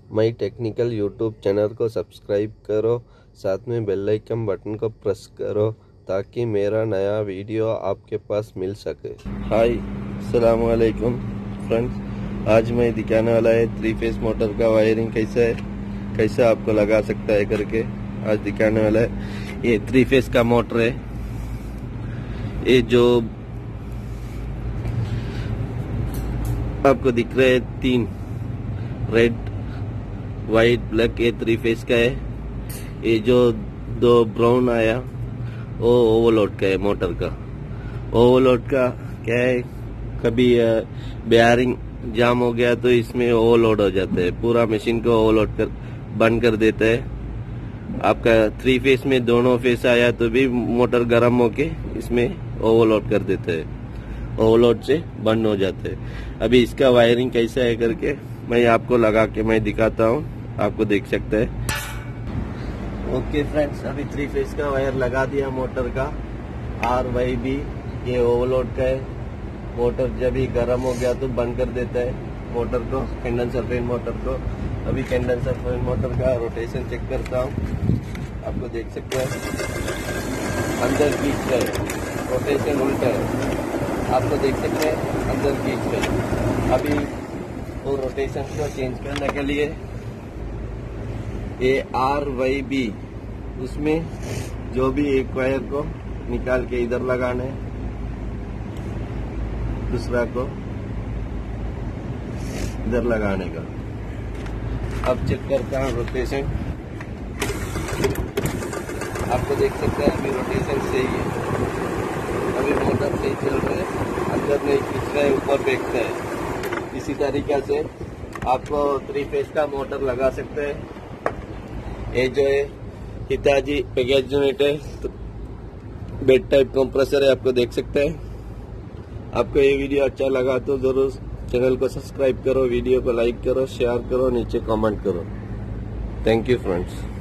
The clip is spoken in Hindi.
माई टेक्निकल यूट्यूब चैनल को सब्सक्राइब करो, साथ में बेल आइकन बटन को प्रेस करो ताकि मेरा नया वीडियो आपके पास मिल सके। हाय, अस्सलाम वालेकुम फ्रेंड्स। आज मैं दिखाने वाला है 3 फेस मोटर का वायरिंग कैसे आपको लगा सकता है करके आज दिखाने वाला है। ये 3 फेस का मोटर है। ये जो आपको दिख रहे हैं 3 रेड वाइट ब्लैक, ये 3 फेस का है। ये जो 2 ब्राउन आया वो ओवरलोड का है। मोटर का ओवरलोड का क्या है, कभी बेयरिंग जाम हो गया तो इसमें ओवरलोड हो जाता है, पूरा मशीन को ओवरलोड कर बंद कर देता है। आपका 3 फेस में दोनों फेस आया तो भी मोटर गर्म होके इसमें ओवरलोड कर देता है, ओवरलोड से बंद हो जाता है। अभी इसका वायरिंग कैसा है करके मैं आपको लगा के मैं दिखाता हूँ, आपको देख सकते हैं। ओके फ्रेंड्स, अभी 3 फेस का वायर लगा दिया मोटर का। RYB ये ओवरलोड का है। मोटर जब भी गर्म हो गया तो बंद कर देता है मोटर को, कंडेंसर फैन मोटर को। अभी कंडेंसर फैन मोटर का रोटेशन चेक करता हूँ, आपको देख सकते हैं। अंदर खींच रहा है, रोटेशन उल्टा है, आपको देख सकते हैं। अंदर खींच रहा है। अभी वो रोटेशन को चेंज करने के लिए ये RYB उसमें जो भी एक वायर को निकाल के इधर लगाने, दूसरा को इधर लगाने का। अब चेक करता हूँ रोटेशन, आपको देख सकते हैं। अभी रोटेशन सही है, अभी मोटर सही चल रहा है, अंदर नहीं खींच रहा है, ऊपर फेंकता है। इसी तरीका से आपको 3 फेस का मोटर लगा सकते हैं। ये जो है हिताची पैकेज यूनिट है, बेड टाइप कंप्रेसर है, आपको देख सकते हैं। आपको ये वीडियो अच्छा लगा तो जरूर चैनल को सब्सक्राइब करो, वीडियो को लाइक करो, शेयर करो, नीचे कमेंट करो। Thank you friends.